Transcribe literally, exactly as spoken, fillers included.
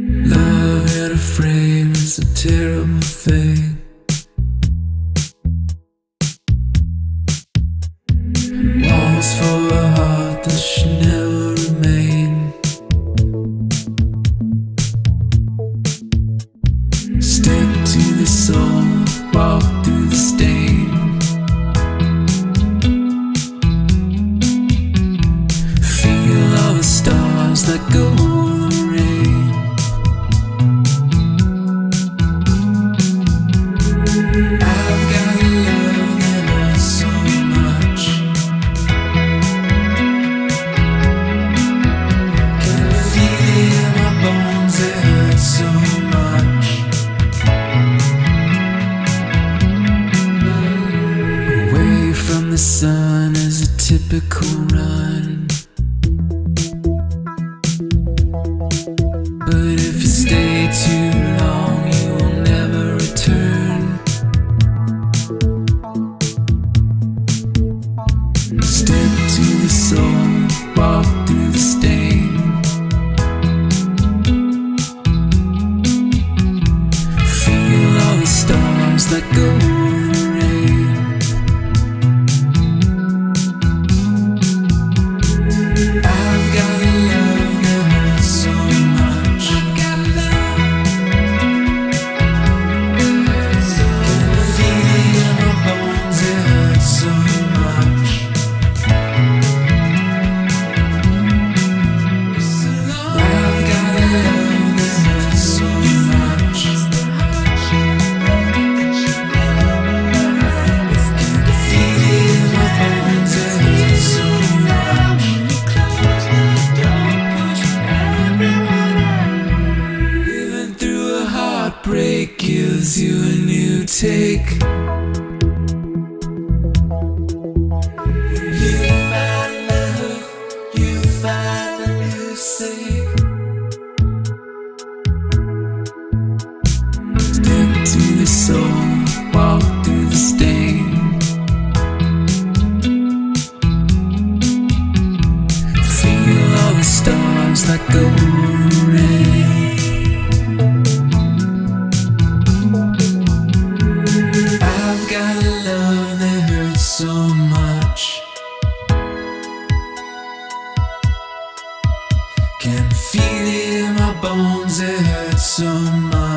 Love in a frame is a terrible thing. Walls for a heart that should never remain. Stick to the soul, walk through the stain. Feel all the stars that go the rain. I've got a love that hurts so much. Can feel it in my bones, it hurts so much. Away from the sun is a typical run, but if you stay too long, you will never return. Step to the soul, walk through the stain. Feel all the stars that go the rain. I've got a love that hurts so much. I've got a love. Can feel it in my bones, it hurts so much. I've got a love that hurts so much. Can feel it in my bones, it hurts so much. Living through a heartbreak gives you a new take. You find love, you find a new safe. Step to the soul, walk through the stain. Feel all the stars that go the rain. I've got a love that hurts so much. Can feel it in my bones, it hurts so much.